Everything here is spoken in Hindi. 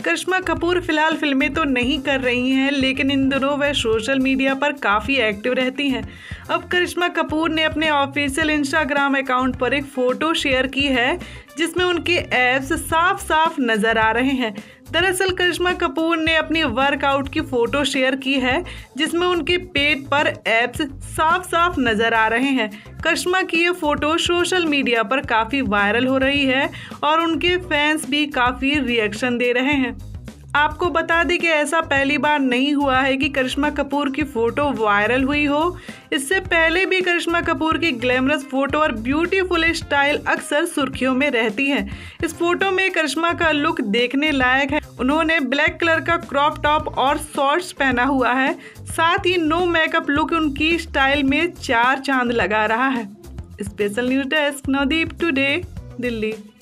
करिश्मा कपूर फिलहाल फिल्में तो नहीं कर रही हैं, लेकिन इन दिनों वह सोशल मीडिया पर काफ़ी एक्टिव रहती हैं। अब करिश्मा कपूर ने अपने ऑफिशियल इंस्टाग्राम अकाउंट पर एक फ़ोटो शेयर की है जिसमें उनके एब्स साफ साफ नज़र आ रहे हैं। दरअसल करिश्मा कपूर ने अपनी वर्कआउट की फ़ोटो शेयर की है जिसमें उनके पेट पर एब्स साफ साफ नज़र आ रहे हैं। करिश्मा की ये फ़ोटो सोशल मीडिया पर काफ़ी वायरल हो रही है और उनके फैंस भी काफ़ी रिएक्शन दे रहे हैं। आपको बता दें कि ऐसा पहली बार नहीं हुआ है कि करिश्मा कपूर की फ़ोटो वायरल हुई हो। इससे पहले भी करिश्मा कपूर की ग्लैमरस फ़ोटो और ब्यूटीफुल स्टाइल अक्सर सुर्खियों में रहती है। इस फोटो में करिश्मा का लुक देखने लायक है। उन्होंने ब्लैक कलर का क्रॉप टॉप और शॉर्ट्स पहना हुआ है। साथ ही नो मेकअप लुक उनकी स्टाइल में चार चांद लगा रहा है। Special news desk, Navdeep today, Delhi.